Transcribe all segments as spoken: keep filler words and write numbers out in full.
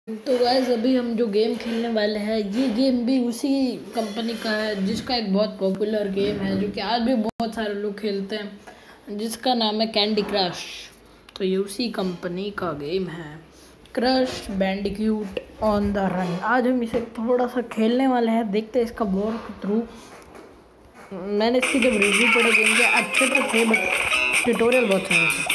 तो गाइस अभी हम जो गेम खेलने वाले हैं ये गेम भी उसी कंपनी का है जिसका एक बहुत पॉपुलर गेम है जो कि आज भी बहुत सारे लोग खेलते हैं, जिसका नाम है कैंडी क्रश। तो ये उसी कंपनी का गेम है, Crash Bandicoot on the run. आज हम इसे थोड़ा सा खेलने वाले हैं, देखते हैं इसका वॉक थ्रू। मैंने इसकी जब रिव्यू पढ़े गेम के अच्छे तो थे बट ट्यूटोरियल बहुत सारे थे।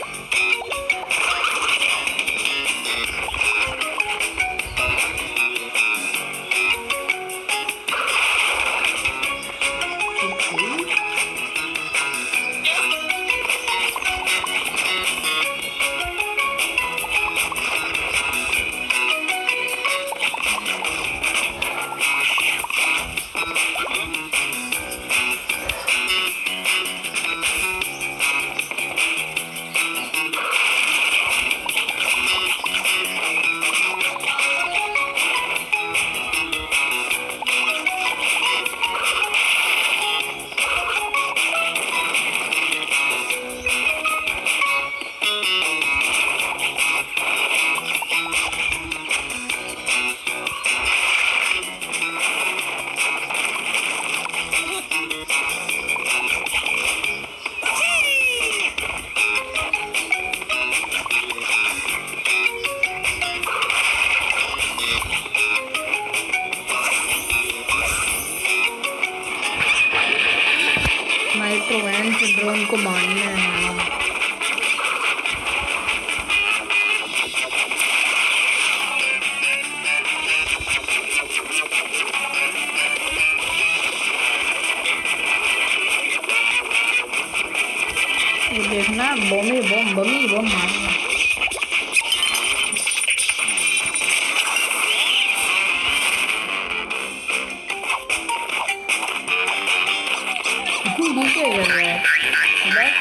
नाइट्रोवेंट ड्रोन को मारना है। ये देखना बमी बम बमी बम मारना। नीचे कर रहा है बस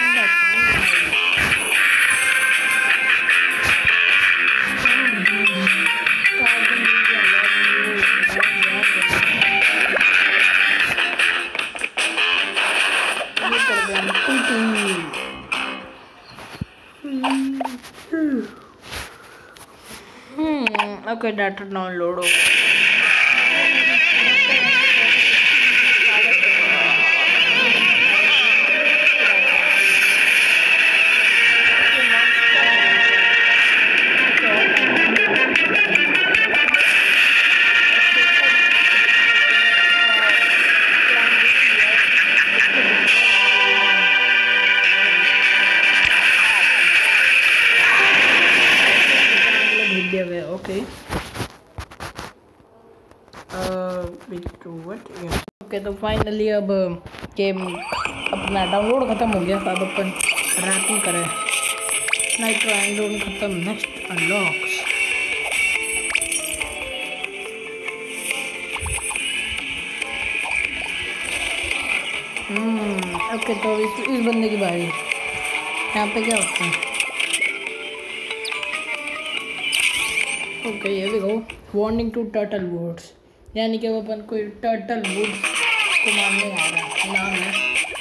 हम्म ओके डाटा डाउनलोड हो। ओके ओके तो फाइनली अब गेम अपना डाउनलोड ख़त्म हो गया था। अब अपन रैपिंग करें। नाइट्रो एंड्रोन ख़त्म, नेक्स्ट अनलॉक्स। हम्म ओके तो इस, इस बंदे की बारी। यहाँ पे क्या होता है? ओके ये देखो वार्निंग टू टर्टल वुड्स, यानी कि वो अपन कोई टर्टल वुड्स को मारने आ रहा है, नाम है।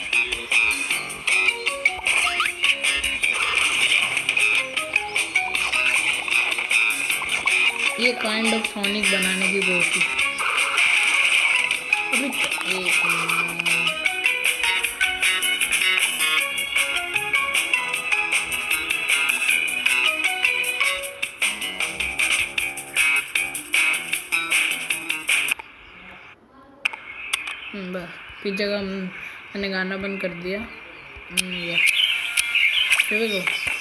ये काइंड ऑफ सोनिक बनाने की कोशिश। बस फिर जगह मैंने गाना बंद कर दिया। ये देखो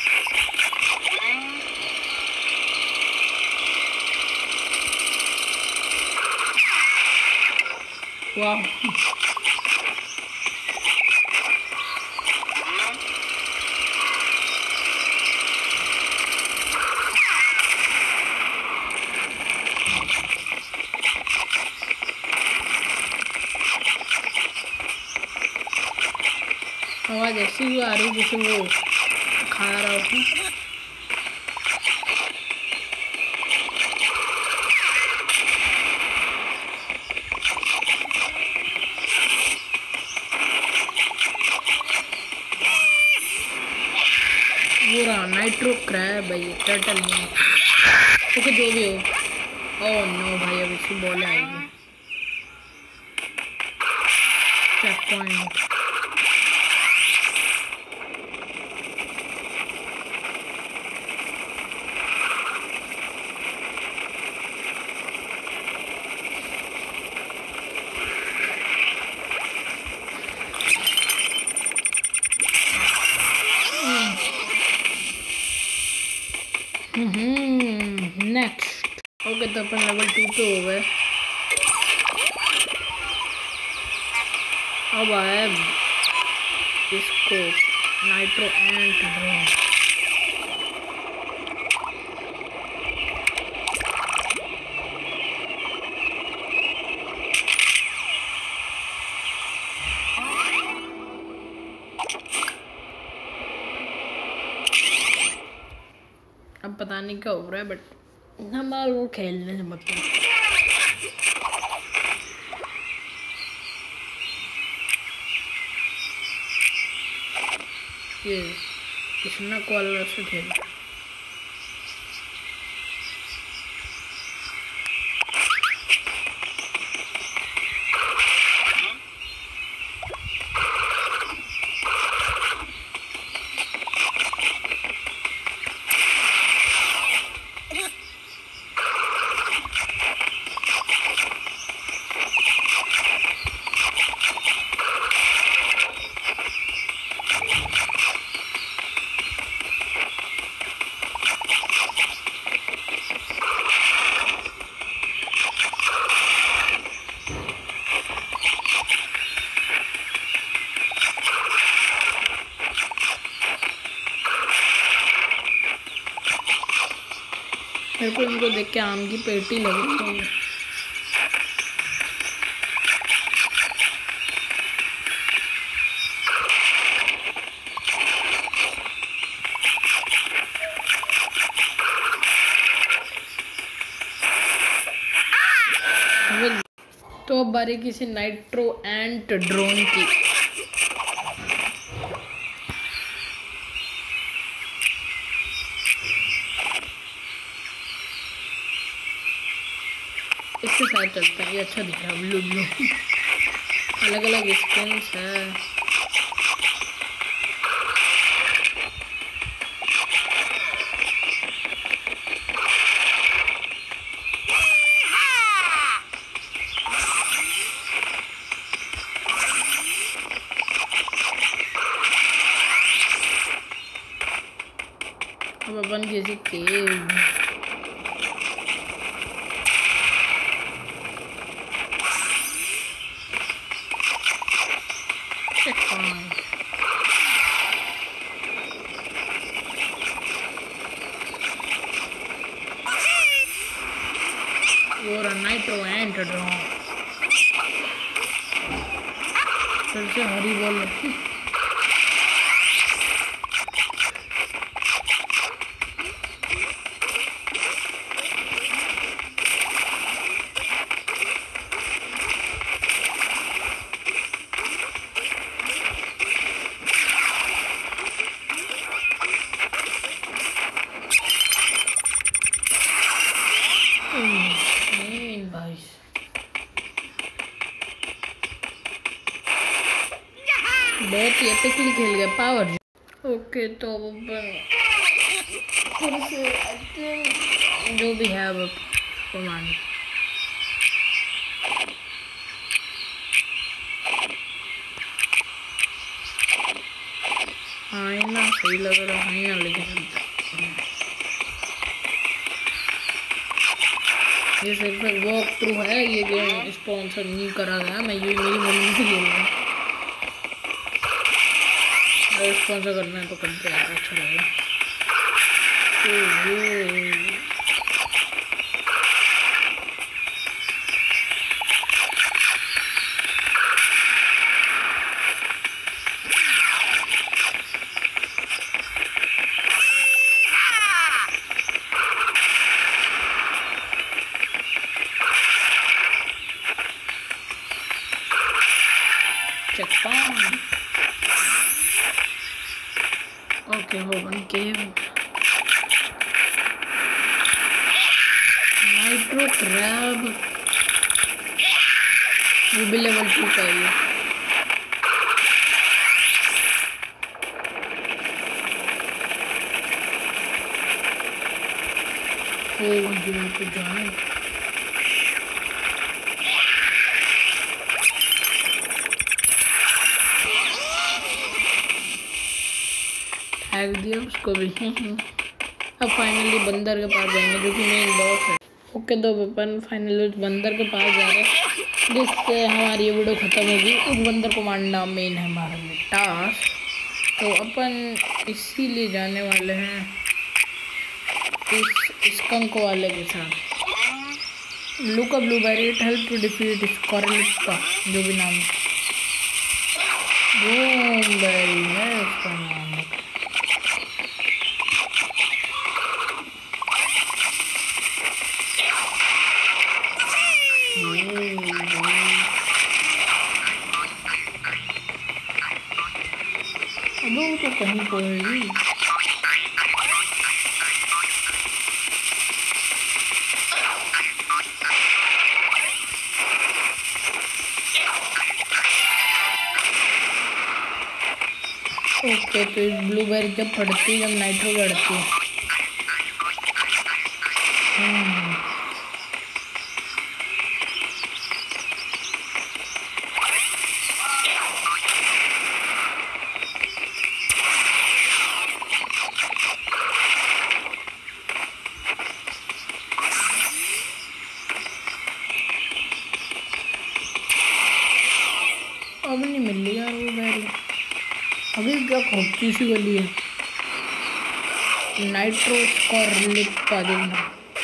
वाह आवाज़ ऐसी ही आ रही जैसे वो खा रहा हो। वो रहा नाइट्रो क्रैब है, ये टर्टल नहीं। ओके जो भी हो। ओह नो भाई अब इसकी बॉल आएगी। Check point. नेक्स्ट ओके तो अपन लेवल टू पे हो गए। अब आया इसको नाइट्रो एंट ड्रोन। अब पता नहीं क्या हो रहा है बट हमारा वो खेलने से मतलब। ये किसना कॉल से खेल। मेरे को इनको देख के आम की पेटी लगी। तो अब बारी किसी नाइट्रो एंट ड्रोन की। इसके साथ चलते हैं, ये अच्छा दिख रहा है ब्लू ब्लू। अलग अलग स्किन्स है। अब अपन किसी केव और नाइट्रो एंट ड्रोन। फिर से हरी बोल। बहुत ही एपिकली खेल गया पावर। ओके तो जो भी है अब कमांड। हाँ ना सही लग रहा है ना, लेकिन ये सिर्फ वॉक थ्रू है, ये गेम स्पॉन्सर नहीं करा गया। मैं ये मेरी मम्मी से खेल रहा हूँ। अगर स्पॉन्सर करना है तो करते हैं, अच्छा लगेगा। ओके हो वन केव। नाइट्रो क्रैब, वो भी लेवल टू का है। ओ ये तो जाने फेंक दिया उसको भी। अब फाइनली बंदर के पास जाएंगे जो कि मेन बॉस है। ओके तो अपन फाइनली उस बंदर के पास जा रहे हैं जिससे हमारी ये वीडियो ख़त्म होगी। उस बंदर को मारना मेन है हमारा टास्क, तो अपन इसीलिए जाने वाले हैं इस स्कंक वाले के साथ। लुका blueberry it help to defeat स्कॉर्लिट का जो भी नाम है, ब्लूबेरी है उसका नाम। अब वो तो कहीं पड़ेगी। ओके तो इस ब्लूबेरी जब पड़ती है जब नाइट्रो बढ़ती है। अब नहीं मिल रही यार वो बैरी, अभी क्या खोपची सी गली है। नाइट्रो स्कॉर्लिट का देखना।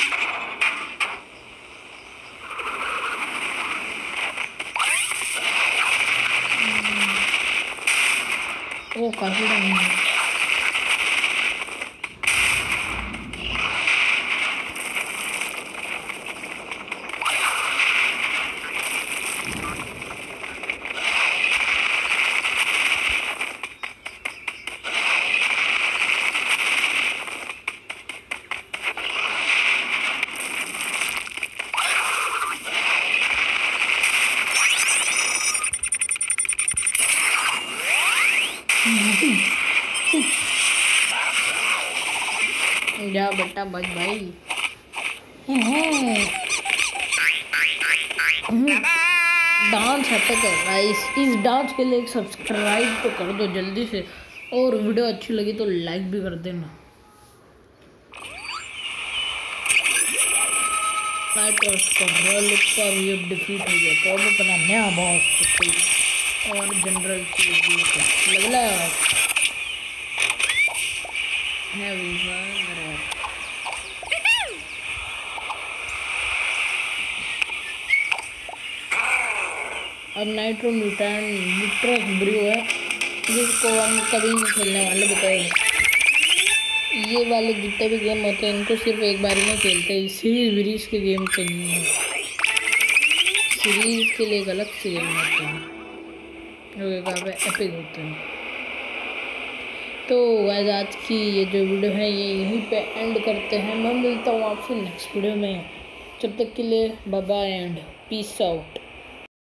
ओ काफी टाइम है। जा बेटा बच भाई। डांस अटैक है गाइस, इस डांस के लिए एक सब्सक्राइब तो कर दो जल्दी से, और वीडियो अच्छी लगी तो लाइक भी कर देना। नाइट्रो स्कॉर्लिट का भी अब डिफीट हो गया, तो अब अपना नया बॉस और जनरल चीज लगला अब नाइट्रो म्यूटेंट निट्रस ब्रू है जिसको हम कभी नहीं खेलने वाले, बिकॉज ये वाले जितने भी गेम होते हैं इनको सिर्फ एक बार में खेलते हैं। सीरीज वीरीज के गेम तो नहीं है, सीरीज के लिए एक अलग से गेम होते हैं जो काफ़ी एपिक होते हैं। तो आज आज की ये जो वीडियो है ये यहीं पे एंड करते हैं। मैं मिलता हूँ आपसे नेक्स्ट वीडियो में, जब तक के लिए bye bye and peace out.